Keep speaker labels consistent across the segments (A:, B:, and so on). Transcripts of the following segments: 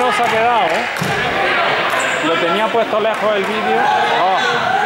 A: bonito se ha quedado, ¿eh? Lo tenía puesto lejos el vídeo. Oh.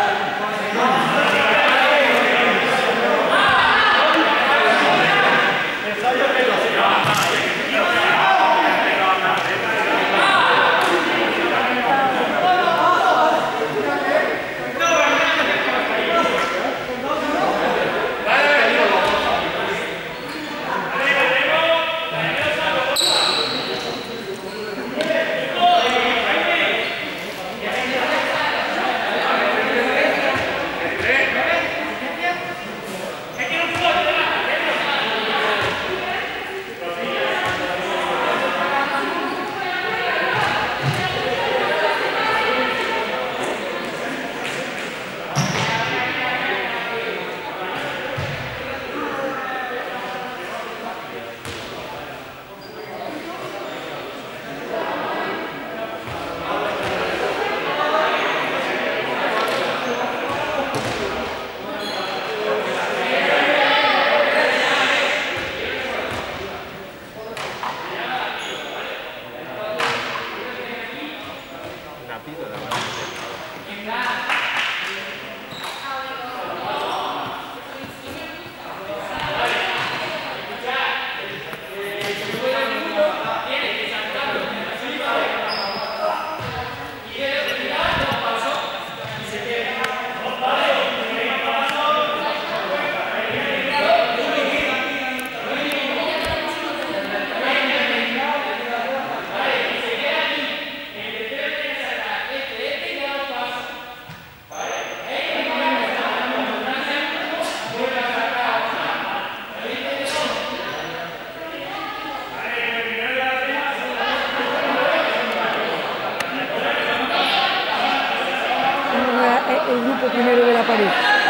B: El grupo primero de la pared.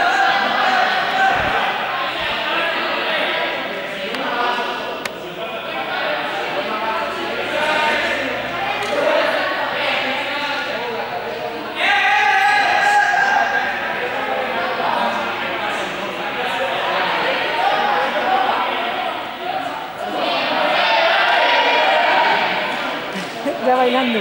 B: Ya bailando.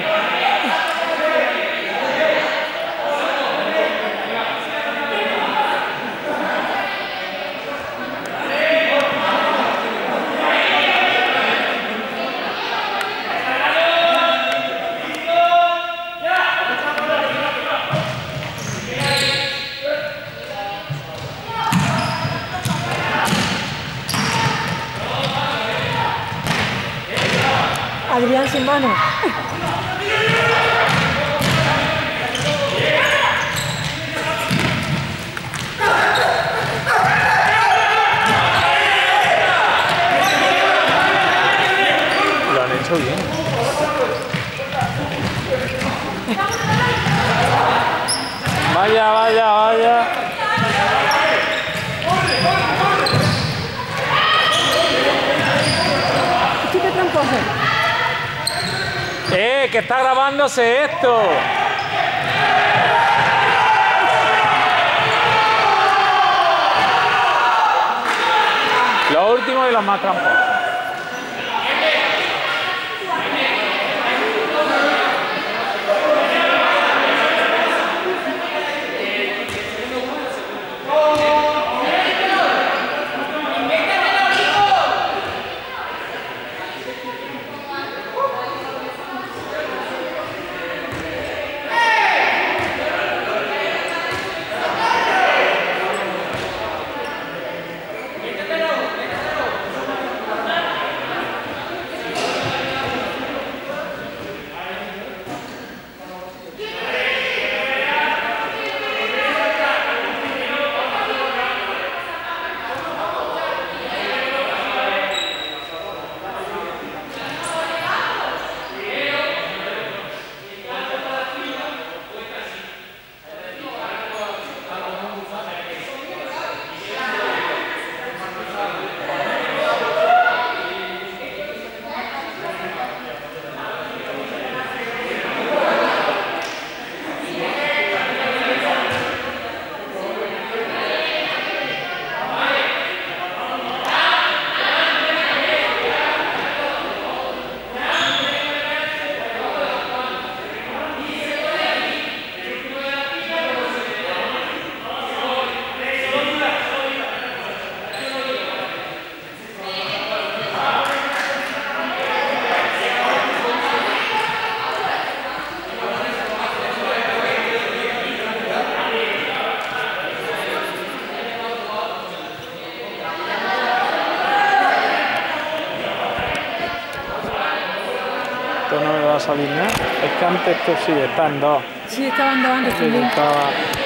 B: Adrián sin mano.
A: Lo han hecho bien. Vaya, vaya, vaya.
B: Chica tramposa.
A: Que está grabándose esto. Los últimos y los más tramposos. alinear. Es que antes esto sí, está en 2.
B: Sí, estaban dos antes
A: Sí,
B: también.
A: estaba...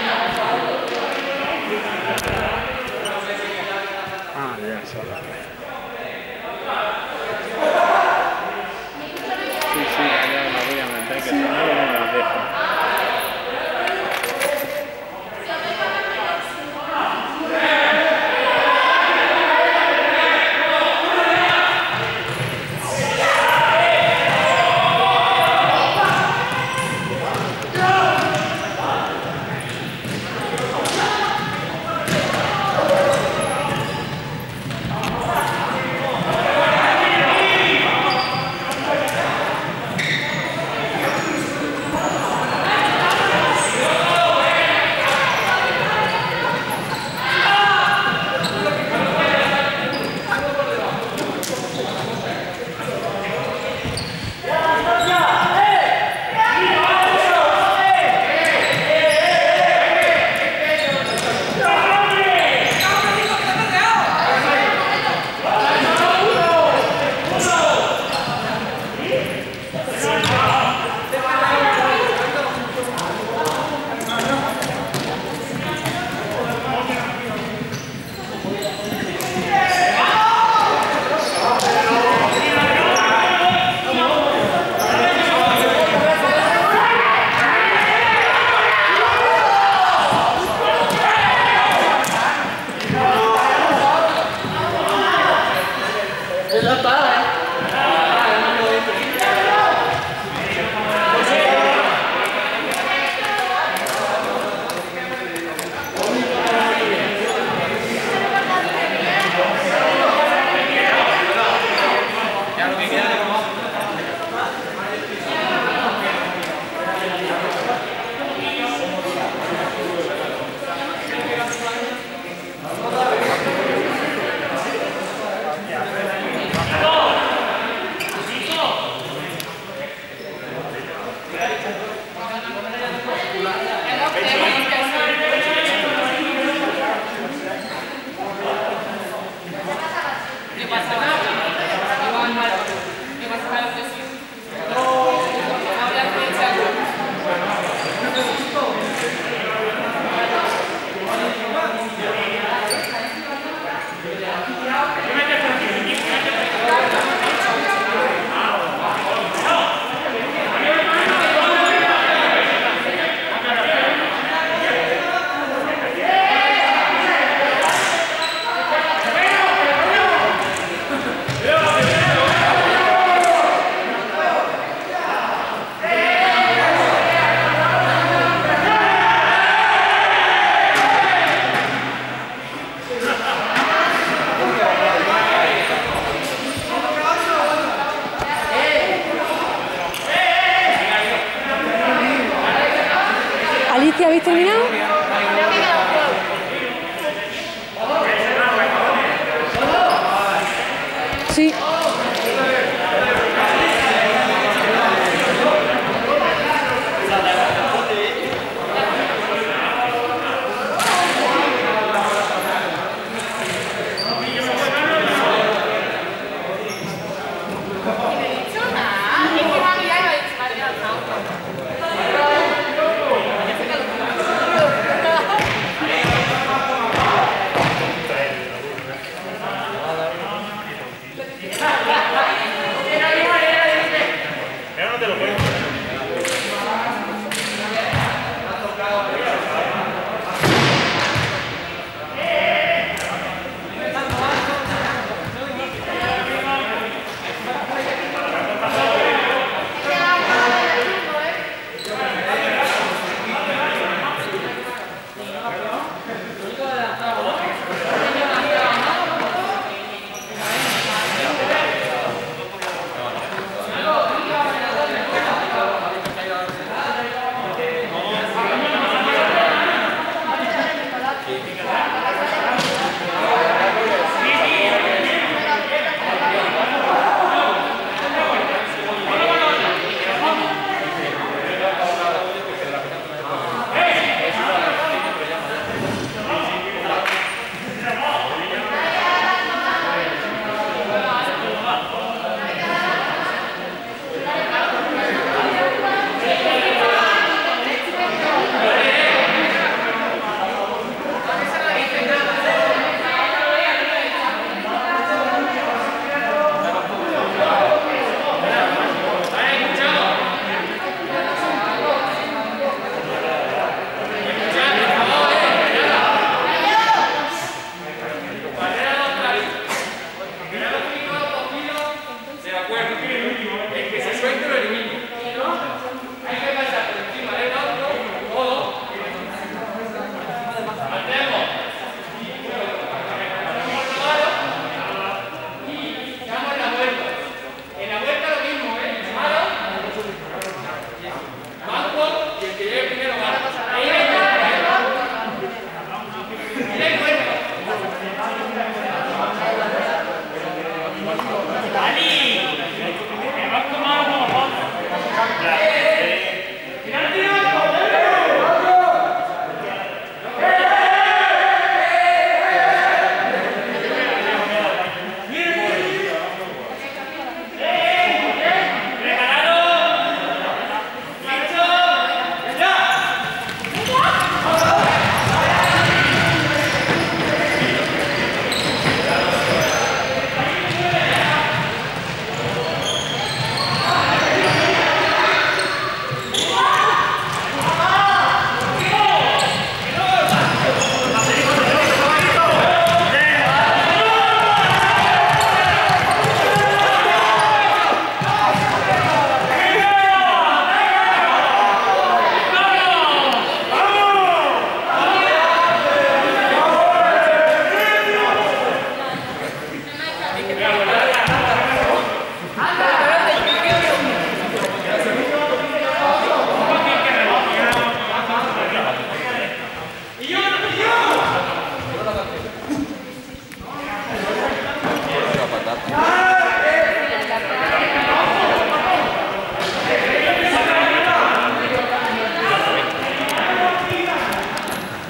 A: Ah, ya, solo. Sí, ya la voy a meter, que si no, no me las dejo.
B: Alicia, ¿habéis terminado? Sí.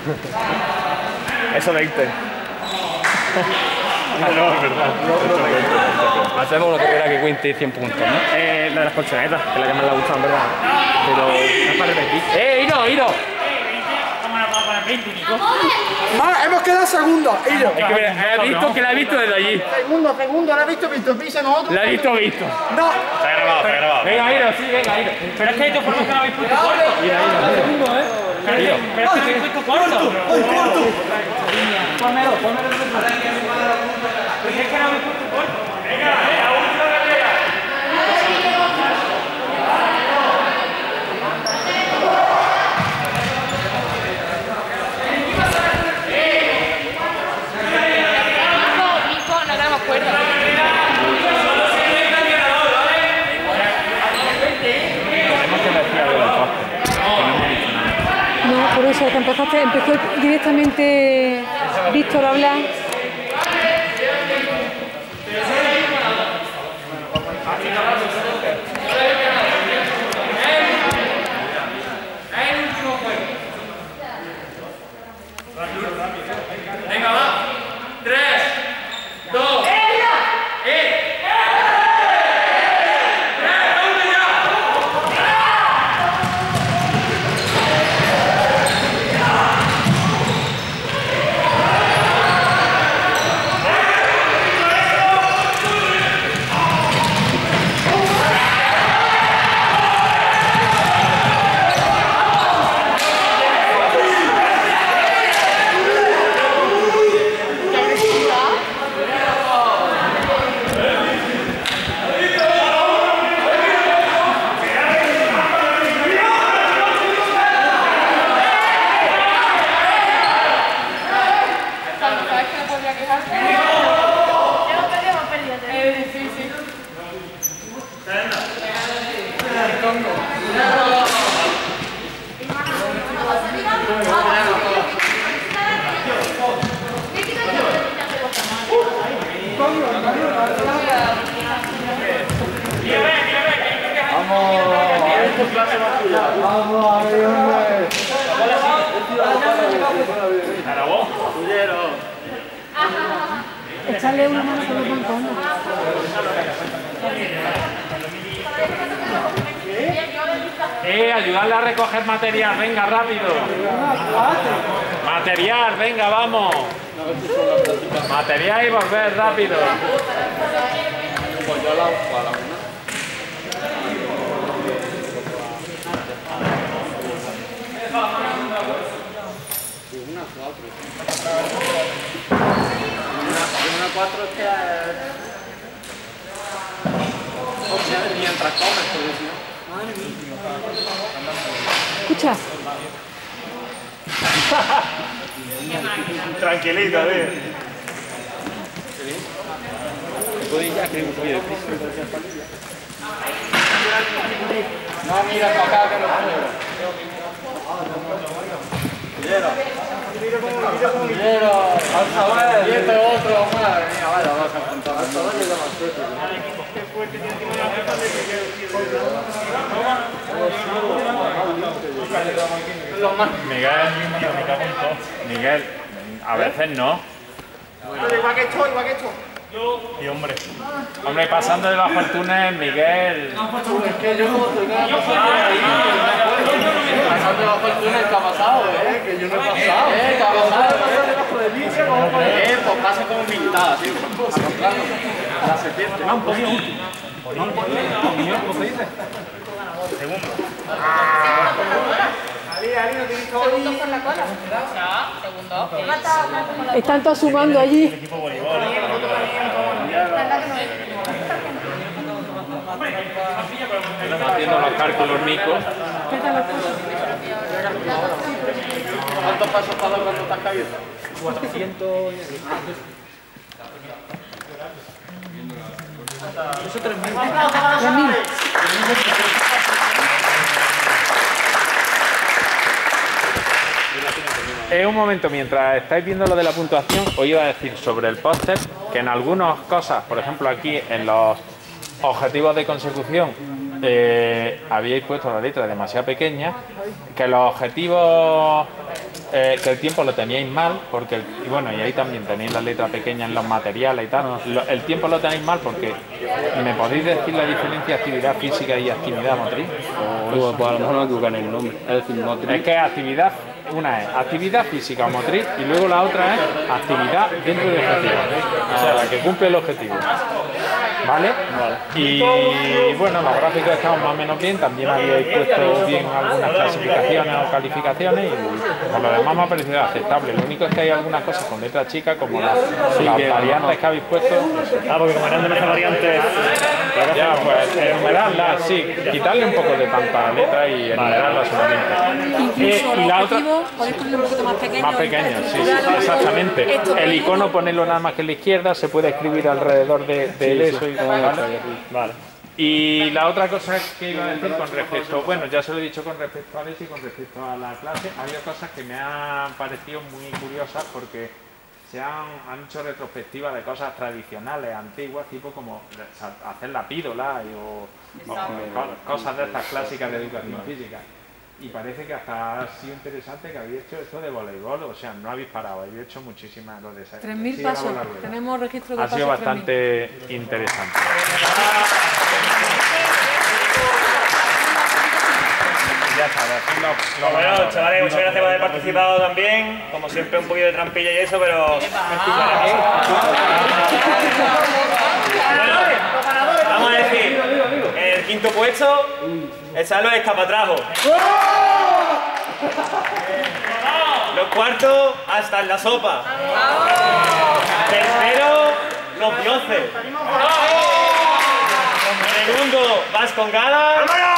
C: Eso 20.
A: No, es verdad. Hacemos lo que quiera que cuente 100 puntos, ¿no?
C: La de las colchonetas, que es la que más le ha gustado, en verdad. Pero es para repetir.
A: ¡Iro!
D: Hemos quedado segundos. Ido.
A: Es que he visto que la he visto desde allí.
D: Segundo, la he visto, pisa nosotros.
A: La he visto.
D: No.
C: Está grabado.
A: Venga, Iro, sí, venga, Iro.
E: Pero es que hay dos formas que no habéis puesto corto. Pero es que habéis puesto corto. Pónmelo. Pero es que no habéis puesto corto.
B: No, por eso que empezó directamente Víctor a hablar.
E: Venga, va. 3, 2.
B: Echarle una mano con los bancos, ¿no?
A: Ayudarle a recoger material, venga, rápido. Material, venga, vamos. Material y volver rápido.
D: Una 4 es que... O sea, mientras comes, porque si no... Madre mía.
B: Escucha.
C: Tranquilito, tío.
D: No, mira para acá que no puedo. Pero, alza ver. Y este otro, madre mía, vaya, vas a contar. Alza ver y de más fuerte.
A: Miguel, a veces no.
D: Igual que esto.
C: Y hombre.
A: Hombre, pasando debajo del túnel, Miguel.
D: Es que yo como estoy pasando debajo del túnel, ¿qué ha pasado, Que yo no he pasado. ¿Qué ha pasado? Debajo del límite, pues pasa como militar, tío. A la serpiente.
C: Un poquito último. ¿Cómo se dice? Segundo. Ali, no tienes todo.
F: Segundo por la cola. Segundo.
B: Están todos sumando allí.
C: Equipo voleibol.
A: Están haciendo los cálculos, Nico.
D: ¿Cuántos pasos has dado cuando te has caído?
C: 400. Eso 3000.
A: Un momento, mientras estáis viendo lo de la puntuación, os iba a decir sobre el póster que en algunas cosas, por ejemplo aquí en los objetivos de consecución, habíais puesto la letra demasiado pequeña, que los objetivos que el tiempo lo teníais mal, porque y bueno, y ahí también tenéis la letra pequeña en los materiales y tal. El tiempo lo tenéis mal porque ¿me podéis decir la diferencia actividad física y actividad motriz?
G: Pues a lo mejor no me equivocan en el nombre. Es decir, motriz.
A: Es que actividad, una es actividad física o motriz y luego la otra es actividad dentro del objetivo. O sea, la que cumple el objetivo. ¿Vale? Y bueno, los gráficos estamos más o menos bien, también habíais puesto bien algunas clasificaciones o calificaciones y por lo demás me ha parecido aceptable. Lo único es que hay algunas cosas con letra chica, como las variantes que habéis puesto.
C: Porque como eran de nuestras variantes...
A: Ya, pues enumerarlas, sí, quitarle un poco de tanta letra y enumerarlas solamente.
B: Incluso los
A: la otra,
B: objetivos podéis ponerlo un poquito más pequeño.
A: más pequeño, sí, exactamente. El icono ponerlo nada más que en la izquierda, se puede escribir alrededor de eso.
C: Vale.
A: Y la otra cosa que iba a decir con respecto, bueno, ya se lo he dicho con respecto a eso y con respecto a la clase, había cosas que me han parecido muy curiosas porque se han hecho retrospectivas de cosas tradicionales, antiguas, tipo como hacer la pídola o cosas de estas clásicas de educación física. Y parece que hasta ha sido interesante que habéis hecho esto de voleibol, o sea, no habéis parado, habéis hecho muchísimas lo de esa.
B: 3.000 pasos, tenemos registro de pasos.
A: Ha sido bastante interesante. Ya sabes,
C: Bueno, chavales, muchas gracias por haber participado también. Como siempre, un poquito de trampilla y eso, pero... Vamos a decir, en el quinto puesto están los escapatrajos. Los cuartos, hasta en la sopa. Tercero, los dioses. Segundo, vas con ganas.